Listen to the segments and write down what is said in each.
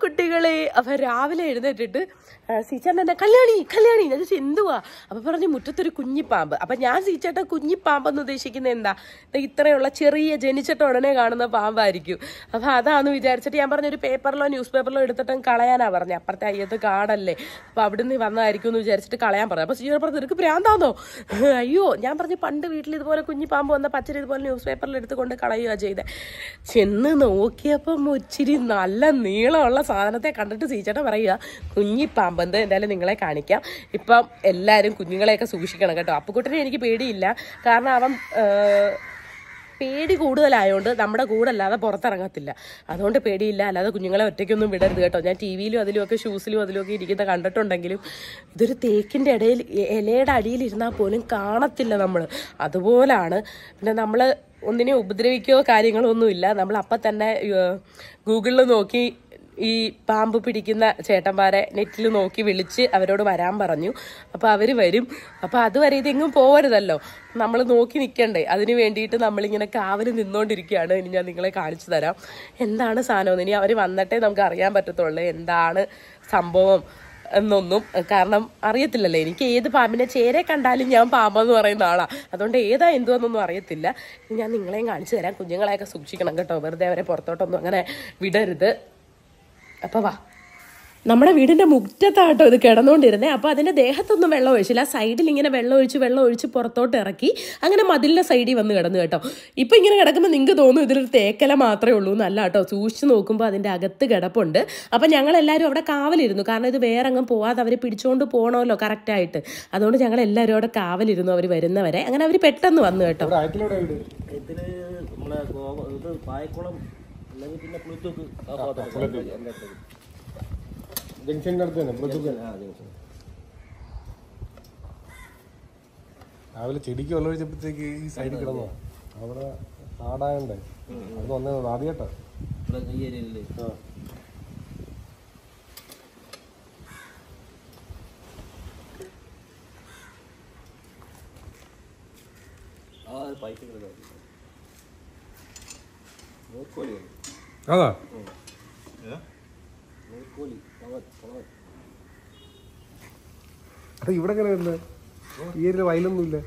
കുട്ടികളെ. അപ്പൊ രാവിലെ എഴുന്നേറ്റിട്ട് സീച്ചേട്ടൻ എന്നെ കല്യാണി കല്യാണി ഞാൻ ചോദിച്ചു എന്തുവാ. അപ്പൊ പറഞ്ഞു മുറ്റത്തൊരു കുഞ്ഞിപ്പാമ്പ്. അപ്പൊ ഞാൻ സീച്ചേട്ടൻ കുഞ്ഞിപ്പാമ്പെന്ന് ഉദ്ദേശിക്കുന്നത് എന്താ, ഇത്രയുള്ള ചെറിയ ജനിച്ചിട്ട് ഉടനെ കാണുന്ന പാമ്പായിരിക്കും. അപ്പൊ അതാന്ന് വിചാരിച്ചിട്ട് ഞാൻ പറഞ്ഞൊരു പേപ്പറിലോ ന്യൂസ് പേപ്പറിലോ എടുത്തിട്ടും കളയാനാ പറഞ്ഞു. അപ്പുറത്തെ അയ്യത്ത് കാടല്ലേ, അപ്പൊ അവിടുന്ന് വന്നതായിരിക്കും എന്ന് വിചാരിച്ചിട്ട് കളയാൻ പറഞ്ഞു. അപ്പൊ സീച്ചേട്ടൻ പറഞ്ഞു നിനക്ക് ഭ്രാന്താന്നോ? അയ്യോ ഞാൻ പറഞ്ഞു പണ്ട് വീട്ടിൽ ഇതുപോലെ കുഞ്ഞിപ്പാമ്പ് വന്ന പച്ചരി ഇതുപോലെ ന്യൂസ് പേപ്പറിൽ എടുത്തുകൊണ്ട് കളയുക ചെയ്തേ. ചെന്ന് നോക്കിയപ്പം ഇച്ചിരി നല്ല നീളമുള്ള സാധനത്തെ കണ്ടിട്ട് സീച്ചേട്ടൻ പറയുക കുഞ്ഞിപ്പാമ്പ്. എന്തായാലും നിങ്ങളെ കാണിക്കാം. ഇപ്പം എല്ലാവരും കുഞ്ഞുങ്ങളെയൊക്കെ സൂക്ഷിക്കണം കേട്ടോ. അപ്പുക്കുട്ടനെ എനിക്ക് പേടിയില്ല, കാരണം അവൻ പേടി കൂടുതലായതുകൊണ്ട് നമ്മുടെ കൂടെ അല്ലാതെ പുറത്തിറങ്ങത്തില്ല, അതുകൊണ്ട് പേടിയില്ല. അല്ലാതെ കുഞ്ഞുങ്ങളെ ഒറ്റയ്ക്കൊന്നും വിടരുത് കേട്ടോ. ഞാൻ ടി വിയിലും അതിലുമൊക്കെ ഷൂസിലും അതിലുമൊക്കെ ഇരിക്കുന്ന കണ്ടിട്ടുണ്ടെങ്കിലും ഇതൊരു തേക്കിൻ്റെ ഇടയിൽ ഇലയുടെ അടിയിലിരുന്നാൽ പോലും കാണത്തില്ല നമ്മൾ, അതുപോലാണ്. പിന്നെ നമ്മൾ ഒന്നിനെ ഉപദ്രവിക്കുകയോ കാര്യങ്ങളോ ഒന്നുമില്ല. നമ്മൾ അപ്പം തന്നെ ഗൂഗിളിൽ നോക്കി ഈ പാമ്പ് പിടിക്കുന്ന ചേട്ടന്മാരെ നെറ്റിൽ നോക്കി വിളിച്ച് അവരോട് വരാൻ പറഞ്ഞു. അപ്പോൾ അവർ വരും. അപ്പോൾ അതുവരെ ഇതെങ്ങും പോകരുതല്ലോ, നമ്മൾ നോക്കി നിൽക്കണ്ടേ. അതിന് വേണ്ടിയിട്ട് നമ്മളിങ്ങനെ കാവൽ നിന്നുകൊണ്ടിരിക്കുകയാണ്. ഇനി ഞാൻ നിങ്ങളെ കാണിച്ചു തരാം എന്താണ് സാധനം. ഇനി അവർ വന്നിട്ടേ നമുക്ക് അറിയാൻ പറ്റത്തുള്ളൂ എന്താണ് സംഭവം എന്നൊന്നും, കാരണം അറിയത്തില്ലല്ലോ. എനിക്ക് ഏത് പാമ്പിനെ ചേരെ കണ്ടാലും ഞാൻ പാമ്പെന്ന് പറയുന്ന ആളാണ്, അതുകൊണ്ട് ഏതാ എന്തുവെന്നൊന്നും അറിയത്തില്ല. ഞാൻ നിങ്ങളെയും കാണിച്ചു തരാം. കുഞ്ഞുങ്ങളെയൊക്കെ സൂക്ഷിക്കണം കേട്ടോ, വെറുതെ അവരെ പുറത്തോട്ടൊന്നും അങ്ങനെ വിടരുത്. അപ്പോൾ വാ, നമ്മുടെ വീടിൻ്റെ മുറ്റത്താട്ടോ ഇത് കിടന്നുകൊണ്ടിരുന്നത്. അപ്പോൾ അതിൻ്റെ ദേഹത്തൊന്നും വെള്ളം ഒഴിച്ചില്ല, സൈഡിൽ ഇങ്ങനെ വെള്ളം ഒഴിച്ച് പുറത്തോട്ട് ഇറക്കി അങ്ങനെ മതിലിൻ്റെ സൈഡിൽ വന്ന് കിടന്നു കേട്ടോ. ഇപ്പം ഇങ്ങനെ കിടക്കുമ്പോൾ നിങ്ങൾക്ക് തോന്നും ഇതിലൊരു തേക്കല മാത്രമേ ഉള്ളൂ എന്നല്ല കേട്ടോ. സൂക്ഷിച്ച് നോക്കുമ്പോൾ അതിൻ്റെ അകത്ത് കിടപ്പുണ്ട്. അപ്പം ഞങ്ങളെല്ലാവരും അവിടെ കാവലിരുന്നു, കാരണം ഇത് വേറെ അങ്ങ് പോവാതെ അവർ പിടിച്ചുകൊണ്ട് പോകണമല്ലോ കറക്റ്റായിട്ട്. അതുകൊണ്ട് ഞങ്ങളെല്ലാവരും അവിടെ കാവലിരുന്നു അവർ വരുന്നവരെ. അങ്ങനെ അവർ പെട്ടെന്ന് വന്നു കേട്ടോ. രാവിലെ ചെടിക്ക് വെള്ളം ഒഴിച്ചപ്പോഴത്തേക്ക് ഈ സൈഡിൽ കിടന്നോ, അവിടെ കാടായണ്ടേ അത് വന്നത് ആദ്യമായിട്ടാ. അതാ അപ്പൊ ഇവിടെ എങ്ങനെ വരുന്നത്? ഈ ഒരു വയലൊന്നും ഇല്ല.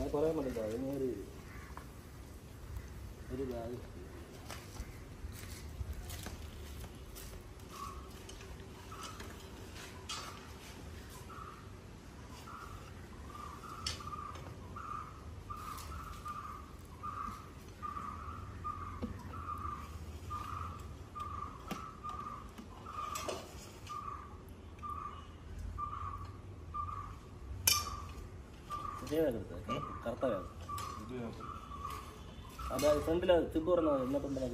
കറുത്ത അത് ഫ്രണ്ടില് തിപ്പ് പറഞ്ഞത് എന്നാ ഫ്രണ്ടിലത്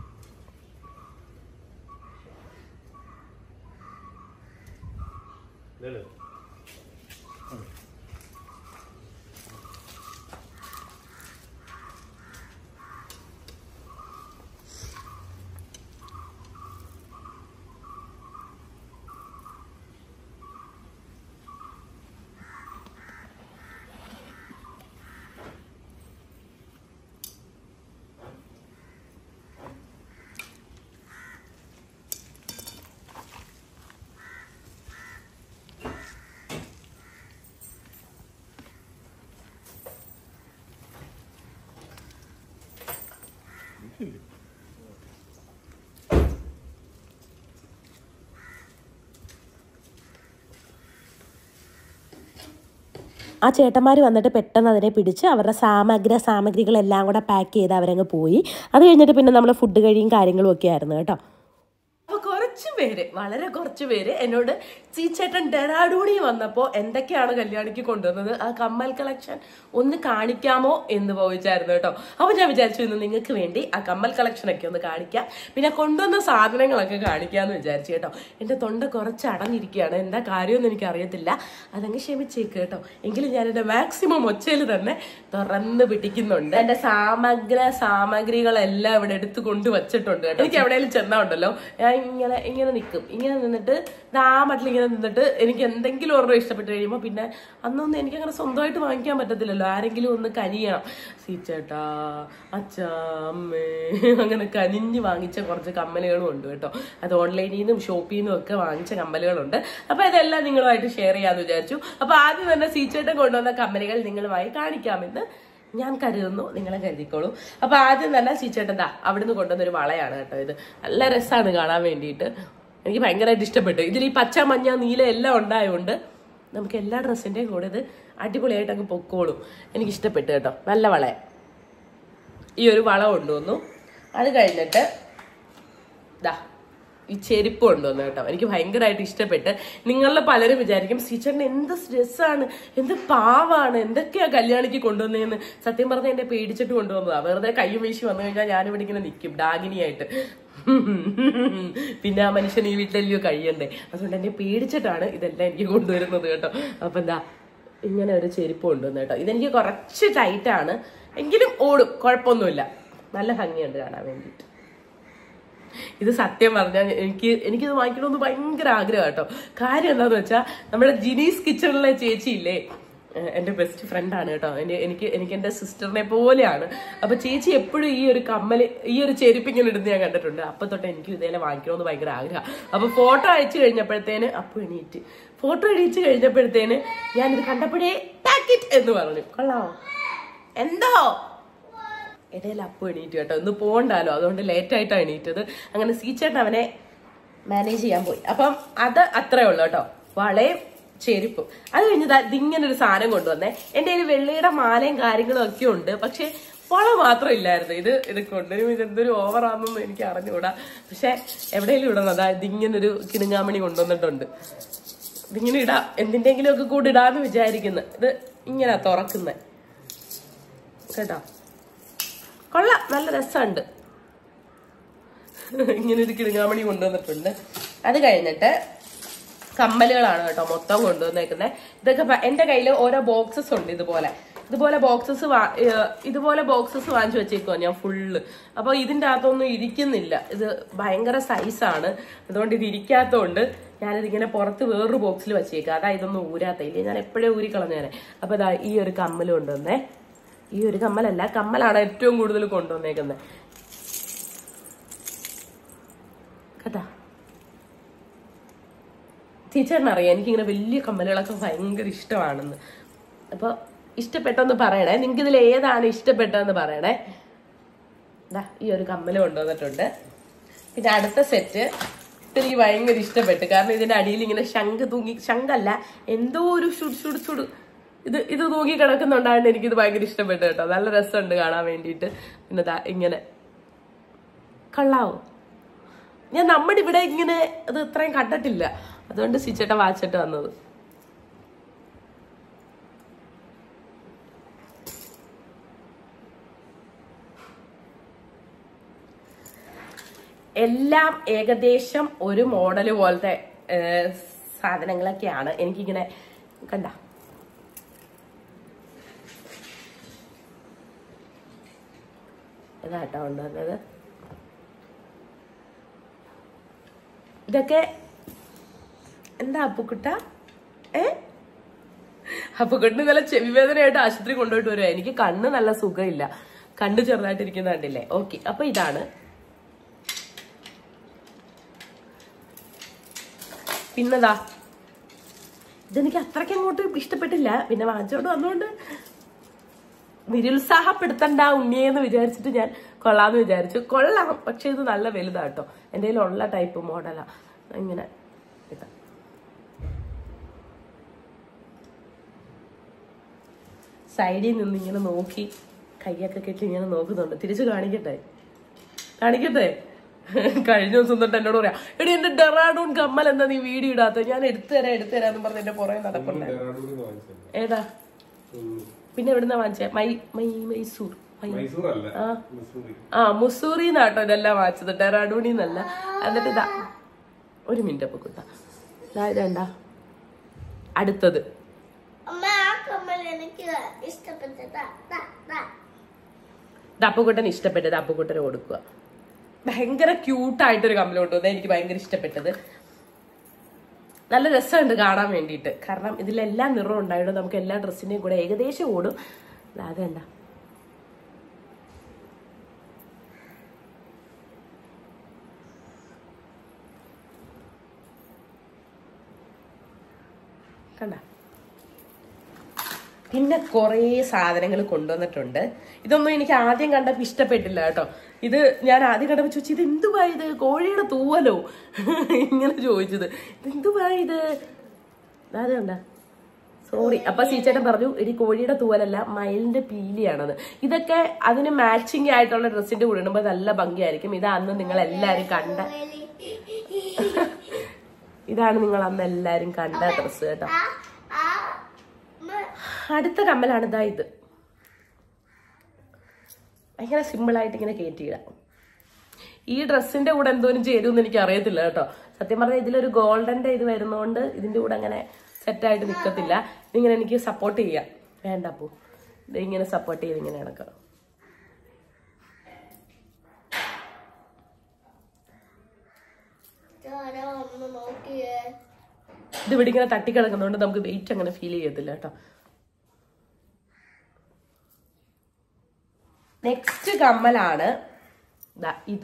ആ ചേട്ടന്മാർ വന്നിട്ട് പെട്ടെന്ന് അതിനെ പിടിച്ച് അവരുടെ സാമഗ്രികളെല്ലാം കൂടെ പാക്ക് ചെയ്ത് അവരങ്ങ് പോയി. അത് കഴിഞ്ഞിട്ട് പിന്നെ നമ്മൾ ഫുഡ് കഴിയും കാര്യങ്ങളും ഒക്കെ ആയിരുന്നു കേട്ടോ. അപ്പോൾ വളരെ കുറച്ച് പേര് എന്നോട് സീച്ചേട്ടൻ ഡെറാഡൂണി വന്നപ്പോൾ എന്തൊക്കെയാണ് കല്യാണിക്ക് കൊണ്ടുവന്നത്, ആ കമ്മൽ കളക്ഷൻ ഒന്ന് കാണിക്കാമോ എന്ന് ചോദിച്ചായിരുന്നു കേട്ടോ. അപ്പോൾ ഞാൻ വിചാരിച്ചു ഇന്ന് നിങ്ങൾക്ക് വേണ്ടി ആ കമ്മൽ കളക്ഷനൊക്കെ ഒന്ന് കാണിക്കാം, പിന്നെ കൊണ്ടുവന്ന സാധനങ്ങളൊക്കെ കാണിക്കാമെന്ന് വിചാരിച്ചു കേട്ടോ. എൻ്റെ തൊണ്ട കുറച്ച് അടഞ്ഞിരിക്കുകയാണ്, എന്താ കാര്യമൊന്നും എനിക്കറിയത്തില്ല, അതങ്ങ് ക്ഷമിച്ചേക്ക് കേട്ടോ. എങ്കിലും ഞാൻ എൻ്റെ മാക്സിമം ഒച്ചയിൽ തന്നെ തുറന്ന് പിടിക്കുന്നുണ്ട്. എൻ്റെ സാമഗ്രികളെല്ലാം ഇവിടെ എടുത്ത് കൊണ്ടുവച്ചിട്ടുണ്ട് കേട്ടോ. എനിക്ക് എവിടെയെങ്കിലും ചെന്നാ ഉണ്ടല്ലോ ഞാൻ ഇങ്ങനെ നിൽക്കും. ഇങ്ങനെ നിന്നിട്ട് ആ മട്ടിൽ ഇങ്ങനെ നിന്നിട്ട് എനിക്ക് എന്തെങ്കിലും ഒരെണ്ണം ഇഷ്ടപ്പെട്ട് കഴിയുമ്പോൾ പിന്നെ അന്നൊന്നും എനിക്കങ്ങനെ സ്വന്തമായിട്ട് വാങ്ങിക്കാൻ പറ്റത്തില്ലല്ലോ. ആരെങ്കിലും ഒന്ന് കനിയണം. സീച്ചേട്ടാ, അച്ഛാ, അമ്മേ, അങ്ങനെ കനിഞ്ഞ് വാങ്ങിച്ച കുറച്ച് കമ്മലുകളും ഉണ്ട് കേട്ടോ. അത് ഓൺലൈനിൽ നിന്നും ഷോപ്പിൽ നിന്നും ഒക്കെ വാങ്ങിച്ച കമ്മലുകളുണ്ട്. അപ്പൊ ഇതെല്ലാം നിങ്ങളുമായിട്ട് ഷെയർ ചെയ്യാമെന്ന് വിചാരിച്ചു. അപ്പൊ ആദ്യം തന്നെ സീച്ചേട്ടൻ കൊണ്ടുവന്ന കമ്മലുകൾ നിങ്ങളുമായി കാണിക്കാമെന്ന് ഞാൻ കരുതുന്നു. നിങ്ങളെ കരുതിക്കോളൂ. അപ്പൊ ആദ്യം തന്നെ സീച്ചേട്ടൻ അവിടുന്ന് കൊണ്ടുവന്നൊരു വളയാണ് കേട്ടോ. ഇത് നല്ല രസമാണ് കാണാൻ വേണ്ടിയിട്ട്. എനിക്ക് ഭയങ്കരമായിട്ട് ഇഷ്ടപ്പെട്ടു. ഇതിൽ ഈ പച്ച, മഞ്ഞ, നീല എല്ലാം ഉണ്ടായതുകൊണ്ട് നമുക്ക് എല്ലാ ഡ്രസ്സിന്റെയും കൂടെ ഇത് അടിപൊളിയായിട്ട് അങ്ങ് പൊക്കോളും. എനിക്ക് ഇഷ്ടപ്പെട്ടു കേട്ടോ. നല്ല വളയ. ഈ ഒരു വള കൊണ്ടുവന്നു. അത് കഴിഞ്ഞിട്ട് ഈ ചെരുപ്പ് കൊണ്ടുവന്നു കേട്ടോ. എനിക്ക് ഭയങ്കരമായിട്ട് ഇഷ്ടപ്പെട്ട്. നിങ്ങളിൽ പലരും വിചാരിക്കും സീച്ചറിന് എന്ത് രസമാണ്, എന്ത് പാവാണ്, എന്തൊക്കെയാ കല്യാണിക്ക് കൊണ്ടുവന്നതെന്ന്. സത്യം പറഞ്ഞാൽ എന്നെ പേടിച്ചിട്ട് കൊണ്ടുവന്നതാ. വെറുതെ കയ്യും വീശി വന്നു കഴിഞ്ഞാൽ ഞാനിവിടെ ഇങ്ങനെ നിൽക്കും ഡാഗിനിയായിട്ട്. പിന്നെ ആ മനുഷ്യൻ ഈ വീട്ടിലല്ലയോ കഴിയണ്ടേ. അതുകൊണ്ട് എന്നെ പേടിച്ചിട്ടാണ് ഇതെല്ലാം എനിക്ക് കൊണ്ടുവരുന്നത് കേട്ടോ. അപ്പൊ ഇങ്ങനെ ഒരു ചെരുപ്പ് കൊണ്ടുവന്നു കേട്ടോ. ഇതെനിക്ക് കുറച്ച് ടൈറ്റാണ്, എങ്കിലും ഓടും, കുഴപ്പമൊന്നുമില്ല. നല്ല ഭംഗിയുണ്ട് കാണാൻ വേണ്ടിയിട്ട്. ഇത് സത്യം പറഞ്ഞാൽ എനിക്കിത് വാങ്ങിക്കണമെന്ന് ഭയങ്കര ആഗ്രഹം കേട്ടോ. കാര്യം എന്താന്ന് വെച്ചാൽ നമ്മുടെ ജിനീസ് കിച്ചണിലെ ചേച്ചിയില്ലേ, എന്റെ ബെസ്റ്റ് ഫ്രണ്ടാണ് കേട്ടോ. എനിക്ക് എന്റെ സിസ്റ്ററിനെ പോലെയാണ്. അപ്പൊ ചേച്ചി എപ്പോഴും ഈ ഒരു കമ്മല്, ഈ ഒരു ചെരുപ്പ് ഇങ്ങനെ ഇടുന്ന ഞാൻ കണ്ടിട്ടുണ്ട്. അപ്പൊ തൊട്ട് എനിക്ക് ഇതേലെ വാങ്ങിക്കണമെന്ന് ഭയങ്കര ആഗ്രഹം. അപ്പൊ ഫോട്ടോ അയച്ചു കഴിഞ്ഞപ്പോഴത്തേന് ഫോട്ടോ അയച്ചു കഴിഞ്ഞപ്പോഴത്തേന് ഞാനിത് കണ്ടപ്പോഴേ ടാക്കിറ്റ് എന്ന് പറഞ്ഞു. കൊള്ളാമോ? എന്തോ ഇടയിൽ അപ്പു എണീറ്റ് കേട്ടോ. ഇന്ന് പോകണ്ടാലോ, അതുകൊണ്ട് ലേറ്റായിട്ടാണ് എണീറ്റത്. അങ്ങനെ സീച്ചേട്ടൻ അവനെ മാനേജ് ചെയ്യാൻ പോയി. അപ്പം അത് അത്രേ ഉള്ളു കേട്ടോ. വളയും ചെരുപ്പും. അത് കഴിഞ്ഞത് ഇതിങ്ങനെ ഒരു സാധനം കൊണ്ടുവന്നേ. എന്റെ കയ്യിൽ വെള്ളിയുടെ മാലയും കാര്യങ്ങളും ഒക്കെ ഉണ്ട്, പക്ഷെ വള മാത്രം ഇല്ലായിരുന്നു. ഇത് കൊണ്ടുവരും. ഇതെന്തൊരു ഓവറാണെന്നൊന്നും എനിക്ക് അറിഞ്ഞുകൂടാ. പക്ഷെ എവിടെയെങ്കിലും ഇടണം. ഇതിങ്ങനൊരു കിടുങ്ങാമണി കൊണ്ടുവന്നിട്ടുണ്ട്. ഇതിങ്ങനെ ഇടാം, എന്തിന്റെങ്കിലും ഒക്കെ കൂടെ ഇടാന്ന് വിചാരിക്കുന്നു. ഇത് ഇങ്ങനെ തുറക്കുന്നത് കേട്ടോ. കൊള്ളാം, നല്ല രസമുണ്ട്. ഇങ്ങനെ ഒരു കിടുങ്ങാമണി കൊണ്ടുവന്നിട്ടുണ്ട്. അത് കഴിഞ്ഞിട്ട് കമ്മലുകളാണ് കേട്ടോ മൊത്തം കൊണ്ടുവന്നേക്കുന്നത്. ഇതൊക്കെ എന്റെ കയ്യിൽ ഓരോ ബോക്സസ് ഉണ്ട്. ഇതുപോലെ ബോക്സസ് വാങ്ങിച്ചു വെച്ചേക്കുവാ ഞാൻ ഫുള്ള്. അപ്പൊ ഇതിന്റെ അകത്തൊന്നും ഇരിക്കുന്നില്ല. ഇത് ഭയങ്കര സൈസാണ്. അതുകൊണ്ട് ഇത് ഇരിക്കാത്തതുകൊണ്ട് ഞാനിതിങ്ങനെ പുറത്ത് വേറൊരു ബോക്സിൽ വെച്ചേക്കാം. അതാ ഇതൊന്നും ഊരാത്തയില്ലേ, ഞാൻ എപ്പോഴേ ഊരിക്കളഞ്ഞേനെ. അപ്പൊ ഈ ഒരു കമ്മൽ കൊണ്ടുവന്നേ. ഈ ഒരു കമ്മലാണ് ഏറ്റവും കൂടുതൽ കൊണ്ടുവന്നേക്കുന്നത് കേട്ടാ. ടീച്ചറിനറിയാം എനിക്കിങ്ങനെ വലിയ കമ്മലുകളൊക്കെ ഭയങ്കര ഇഷ്ടമാണെന്ന്. അപ്പൊ ഇഷ്ടപ്പെട്ടെന്ന് പറയണേ. നിങ്ങൾക്ക് ഇതിൽ ഏതാണ് ഇഷ്ടപ്പെട്ടതെന്ന് പറയണേ. ഈ ഒരു കമ്മല് കൊണ്ടുവന്നിട്ടുണ്ട്. പിന്നെ അടുത്ത സെറ്റ് എനിക്ക് ഭയങ്കര ഇഷ്ടപ്പെട്ടു. കാരണം ഇതിന്റെ അടിയിൽ ഇങ്ങനെ ശംഖല്ല, എന്തോ ഒരു ചുട് ഇത് തൂങ്ങി കിടക്കുന്നുണ്ടായിട്ട് എനിക്കിത് ഭയങ്കര ഇഷ്ടപ്പെട്ടു കേട്ടോ. നല്ല രസമുണ്ട് കാണാൻ വേണ്ടിയിട്ട്. പിന്നെ ഇങ്ങനെ കള്ളാവോ, ഞാൻ നമ്മുടെ ഇവിടെ ഇങ്ങനെ അത് ഇത്രയും കണ്ടിട്ടില്ല. അതുകൊണ്ട് സീച്ചേട്ടൻ വാച്ചിട്ട് വന്നത്. എല്ലാം ഏകദേശം ഒരു മോഡല് പോലത്തെ സാധനങ്ങളൊക്കെയാണ്. എനിക്കിങ്ങനെ കണ്ട ഇതാട്ടോ കൊണ്ടുവന്നത്. ഇതൊക്കെ എന്താ അപ്പുക്കുട്ട? അപ്പുക്കുട്ടിന് നല്ല ചെവിവേദനയായിട്ട് ആശുപത്രി കൊണ്ടുപോയിട്ട് വരുവാ. എനിക്ക് കണ്ണ് നല്ല സുഖമില്ല, കണ്ണ് ചെറുതായിട്ടിരിക്കുന്ന കണ്ടില്ലേ. ഓക്കെ, അപ്പൊ ഇതാണ്. പിന്നെതാ ഇതെനിക്ക് അത്രയ്ക്ക് അങ്ങോട്ട് ഇഷ്ടപ്പെട്ടില്ല. പിന്നെ വാങ്ങിച്ചോണ്ട് വന്നുകൊണ്ട് നിരുത്സാഹപ്പെടുത്തണ്ട ഉണ്ണിയെന്ന് വിചാരിച്ചിട്ട് ഞാൻ കൊള്ളാന്ന് വിചാരിച്ചു. കൊള്ളാം, പക്ഷെ ഇത് നല്ല വലുതാട്ടോ. എൻ്റെ കയ്യിലുള്ള ടൈപ്പ് മോഡലാ. ഇങ്ങനെ ഇതാ സൈഡിൽ നിന്ന് ഇങ്ങനെ നോക്കി കൈയൊക്കെ കെട്ടി ഇങ്ങനെ നോക്കുന്നുണ്ട്. തിരിച്ചു കാണിക്കട്ടെ. കഴിഞ്ഞ ദിവസം തൊട്ട് എന്നോട് പറയാം, എടി എന്റെ ഡെറാഡൂൺ കമ്മൽ എന്താ നീ വീഡിയോ ഇടാത്ത? ഞാൻ എടുത്തു തരാന്ന് പറഞ്ഞ് എന്റെ പുറകെ നടപ്പുണ്ട്. ഏതാ? പിന്നെ എവിടുന്നാ വാങ്ങിച്ചേ? മൈസൂർ. മുസൂറിന്നാട്ടോ ഇതെല്ലാം വാങ്ങിച്ചത്, ഡെറാഡൂണിന്നല്ല. എന്നിട്ട് ഇതാ ഒരു മിനിറ്റ് അപ്പൊ കൂട്ടാ. ഇതാ അടുത്തത്. അപ്പുക്കുട്ടന് ഇഷ്ടപ്പെട്ടത് അപ്പുക്കുട്ടന് കൊടുക്കുക. ഭയങ്കര ക്യൂട്ടായിട്ടൊരു കമ്മൽ കൊണ്ടുവന്നത് എനിക്ക് ഭയങ്കര ഇഷ്ടപ്പെട്ടത്. നല്ല രസമുണ്ട് കാണാൻ വേണ്ടിയിട്ട്. കാരണം ഇതിലെല്ലാം നിറം ഉണ്ടായിട്ട് നമുക്ക് എല്ലാ ഡ്രസ്സിന്റെയും കൂടെ ഏകദേശം ഓടും. അതെണ്ട കണ്ട. പിന്നെ കുറേ സാധനങ്ങൾ കൊണ്ടുവന്നിട്ടുണ്ട്. ഇതൊന്നും എനിക്ക് ആദ്യം കണ്ടപ്പോൾ ഇഷ്ടപ്പെട്ടില്ല കേട്ടോ. ഇത് ഞാൻ ആദ്യം കണ്ടപ്പോൾ ചോദിച്ചു, ഇത് എന്തുവാ ഇത്, കോഴിയുടെ തൂവലോ ഇങ്ങനെ ചോദിച്ചത്. ഇതെന്തുവാ ഇത്? അതെന്താ സോറി. അപ്പൊ സീച്ചേട്ടൻ പറഞ്ഞു ഇനി കോഴിയുടെ തൂവലല്ല മയിലിന്റെ പീലിയാണത്. ഇതൊക്കെ അതിന് മാച്ചിങ് ആയിട്ടുള്ള ഡ്രസ്സിന്റെ കൂടെ ഇടുമ്പോൾ നല്ല ഭംഗിയായിരിക്കും. ഇതാണ് നിങ്ങൾ എല്ലാരും കണ്ട ഇതാണ് നിങ്ങൾ അന്ന് എല്ലാരും കണ്ട ഡ്രസ്സ് കേട്ടോ. അടുത്ത കമ്മലാണ് ഇതാ. ഇത് ഭയങ്കര സിമ്പിളായിട്ട് ഇങ്ങനെ കയറ്റിയിടാം. ഈ ഡ്രസ്സിന്റെ കൂടെ എന്തോരം ചേരുമെന്ന് എനിക്ക് അറിയത്തില്ല കേട്ടോ. സത്യം പറഞ്ഞാൽ ഇതിലൊരു ഗോൾഡന്റെ ഇത് വരുന്നോണ്ട് ഇതിന്റെ കൂടെ അങ്ങനെ സെറ്റായിട്ട് നിൽക്കത്തില്ല. ഇതിങ്ങനെ എനിക്ക് സപ്പോർട്ട് ചെയ്യാം. വേണ്ട അപ്പോ ഇത് ഇങ്ങനെ സപ്പോർട്ട് ചെയ്ത് ഇങ്ങനെ നടക്കാം. ഇത് ഇവിടെ ഇങ്ങനെ തട്ടിക്കിടക്കുന്നതുകൊണ്ട് നമുക്ക് വെയിറ്റ് അങ്ങനെ ഫീൽ ചെയ്യത്തില്ല കേട്ടോ. നെക്സ്റ്റ് കമ്മലാണ് ഇത്.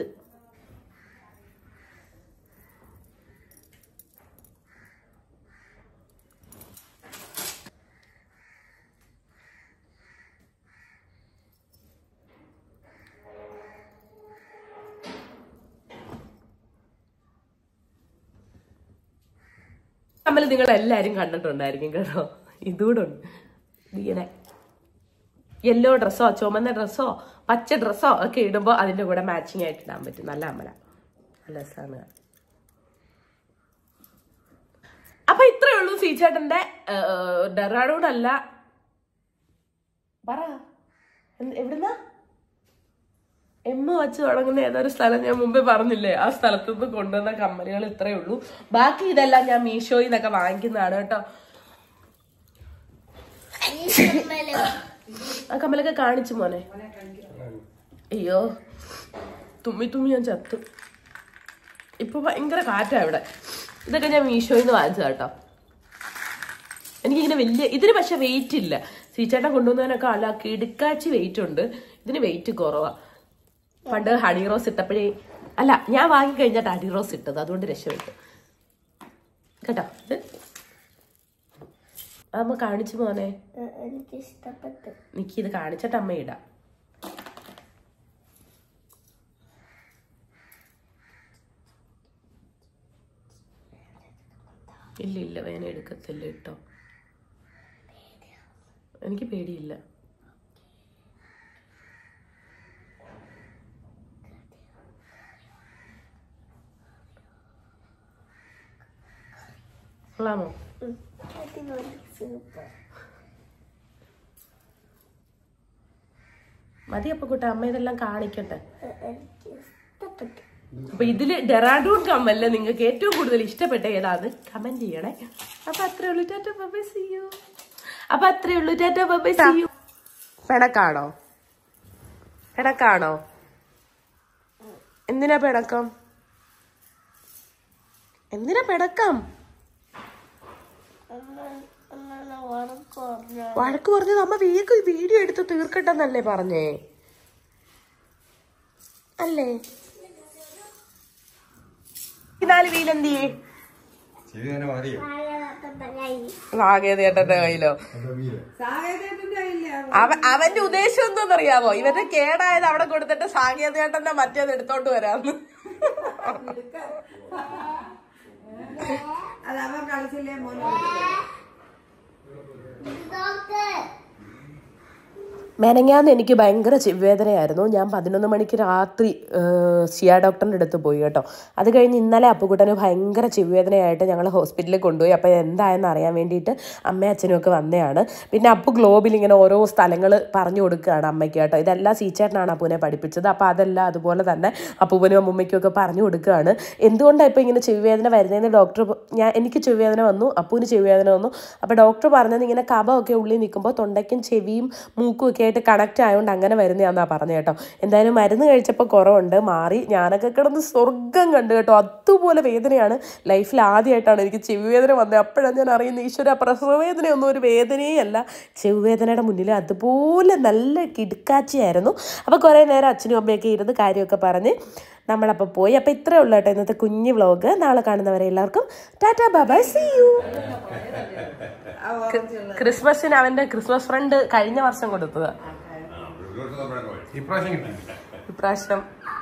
കമ്മൽ നിങ്ങൾ എല്ലാരും കണ്ടിട്ടുണ്ടായിരിക്കും കേട്ടോ. ഇതുകൂടെ ഉണ്ട്. ഇങ്ങനെ യെല്ലോ ഡ്രസ്സോ ചുമന്ന ഡ്രസ്സോ പച്ച ഡ്രസ്സോ ഒക്കെ ഇടുമ്പോൾ അതിന്റെ കൂടെ മാച്ചിങ് ആയിട്ട് ഇടാൻ പറ്റും. നല്ല അമ്മല, നല്ല രസമാണ്. അപ്പൊ ഇത്രയേ ഉള്ളൂ സീച്ചേട്ടന്റെ ഡെറാഡൂണല്ല പറ എവിടുന്ന വെച്ച് തുടങ്ങുന്ന ഏതൊരു സ്ഥലം ഞാൻ മുമ്പേ പറഞ്ഞില്ലേ, ആ സ്ഥലത്തുനിന്ന് കൊണ്ടുവന്ന കമ്മലുകൾ ഇത്രയേ ഉള്ളൂ. ബാക്കി ഇതെല്ലാം ഞാൻ മീഷോയിൽ നിന്നൊക്കെ വാങ്ങിക്കുന്നതാണ് കേട്ടോ. ആ കമ്മലൊക്കെ കാണിച്ചു മോനെ. അയ്യോ തുമ്മി ഞാൻ ചത്തു. ഇപ്പൊ ഭയങ്കര കാറ്റാ ഇവിടെ. ഇതൊക്കെ ഞാൻ മീഷോയിൽ നിന്ന് വാങ്ങിച്ചത് കേട്ടോ. എനിക്കിങ്ങനെ വലിയ ഇതിന് പക്ഷെ വെയിറ്റ് ഇല്ല. സീച്ചേട്ടൻ കൊണ്ടുവന്നതിനൊക്കെ അല്ല കിടുക്കാച്ചി വെയിറ്റ് ഉണ്ട്. ഇതിന് വെയിറ്റ് കുറവാ. പണ്ട് ഹണി റോസ് ഇട്ടപ്പോഴേ അല്ല ഞാൻ വാങ്ങിക്കഴിഞ്ഞിട്ട് ഹണി റോസ് ഇട്ടത്, അതുകൊണ്ട് രക്ഷപ്പെട്ടു കേട്ടോ. ഇത് അമ്മ കാണിച്ചു മോനെ. എനിക്ക് ഇഷ്ടപ്പെട്ടു. എനിക്കിത് കാണിച്ചിട്ട് അമ്മ ഇടാം. ഇല്ല വേന എടുക്കത്തില്ല കേട്ടോ. എനിക്ക് പേടിയില്ല. കൊള്ളാമോ? മതി അപ്പൊ കൂട്ട അമ്മ ഇതെല്ലാം കാണിക്കട്ടെ. അപ്പൊ ഇതില് ഡെറാഡൂൺ കമ്മല്ല നിങ്ങൾക്ക് ഏറ്റവും കൂടുതൽ ഇഷ്ടപ്പെട്ട ഏതാന്ന് കമന്റ് ചെയ്യണേ. അപ്പൊ അത്രേ ഉള്ളൂ. Tata bye see you. അപ്പൊ അത്രേ ഉള്ളൂ. Tata bye see you. പിണക്കാണോ? എന്തിനാ പിണക്കം? വഴക്ക് പറഞ്ഞത് അമ്മ വേഗം വീഡിയോ എടുത്ത് തീർക്കട്ടെന്നല്ലേ പറഞ്ഞേ അല്ലേ? 4 വീലെന്തിയേ? സാകേതേട്ടന്റെ കയ്യിലോ? അവന്റെ ഉദ്ദേശം എന്താണെന്നറിയാമോ? ഇവരുടെ കേടായത് അവിടെ കൊടുത്തിട്ട് സാകേതേട്ടന്റെ മറ്റേത് എടുത്തോണ്ട് വരാന്ന്. മെനങ്ങാന്ന് എനിക്ക് ഭയങ്കര വേദനയായിരുന്നു. ഞാൻ 11 മണിക്ക് രാത്രി സിയ ഡോക്ടറിൻ്റെ അടുത്ത് പോയി കേട്ടോ. അത് കഴിഞ്ഞ് ഇന്നലെ അപ്പുകുട്ടന് ഭയങ്കര ചെവിവേദനയായിട്ട് ഞങ്ങൾ ഹോസ്പിറ്റലിൽ കൊണ്ടുപോയി. അപ്പോൾ എന്തായെന്ന് അറിയാൻ വേണ്ടിയിട്ട് അമ്മയും അച്ഛനും ഒക്കെ വന്നതാണ്. പിന്നെ അപ്പു ഗ്ലോബിൽ ഇങ്ങനെ ഓരോ സ്ഥലങ്ങൾ പറഞ്ഞു കൊടുക്കുകയാണ് അമ്മയ്ക്ക് കേട്ടോ. ഇതെല്ലാം സീച്ചേട്ടനാണ് അപ്പുവിനെ പഠിപ്പിച്ചത്. അപ്പോൾ അതെല്ലാം അതുപോലെ തന്നെ അപ്പൂവനും അമ്മൂമ്മയ്ക്കും ഒക്കെ പറഞ്ഞു കൊടുക്കുകയാണ്. എന്തുകൊണ്ടാണ് ഇപ്പോൾ ഇങ്ങനെ ചെവിവേദന വരുന്നതെന്ന് ഡോക്ടർ എനിക്ക് ചെവിവേദന വന്നു, അപ്പുവിന് ചെവിവേദന വന്നു. അപ്പോൾ ഡോക്ടർ പറഞ്ഞത് ഇങ്ങനെ കഫമൊക്കെ ഉള്ളിൽ നിൽക്കുമ്പോൾ തൊണ്ടയ്ക്കും ചെവിയും മൂക്കും ഒക്കെ ആയിട്ട് കണക്റ്റ് ആയതുകൊണ്ട് അങ്ങനെ വരുന്നതാണെന്നാണ് പറഞ്ഞത് കേട്ടോ. എന്തായാലും മരുന്ന് കഴിച്ചപ്പോൾ കുറവുണ്ട്, മാറി. ഞാനൊക്കെ കിടന്ന് സ്വർഗം കണ്ടു കേട്ടോ. അതുപോലെ വേദനയാണ്. ലൈഫിൽ ആദ്യമായിട്ടാണ് എനിക്ക് ചെവി വേദന വന്നത്. അപ്പോഴാണ് ഞാൻ അറിയുന്നത് ഈശ്വര, പ്രസവവേദനയൊന്നും ഒരു വേദനയേ അല്ല, ചെവി വേദനയുടെ മുന്നിൽ അതുപോലെ നല്ല കിടുക്കാച്ചിയായിരുന്നു. അപ്പോൾ കുറേ നേരം അച്ഛനും അമ്മയൊക്കെ ഇരുന്ന് കാര്യമൊക്കെ പറഞ്ഞ് നമ്മളപ്പോൾ പോയി. അപ്പോൾ ഇത്രയേ ഉള്ളൂ കേട്ടോ ഇന്നത്തെ കുഞ്ഞു വ്ളോഗ്. നാളെ കാണുന്നവരെ എല്ലാവർക്കും tata bye bye, see you. ക്രിസ്മസിന് അവന്റെ ക്രിസ്മസ് ഫ്രണ്ട് കഴിഞ്ഞ വർഷം കൊടുത്തത്, ഇപ്രാവശ്യം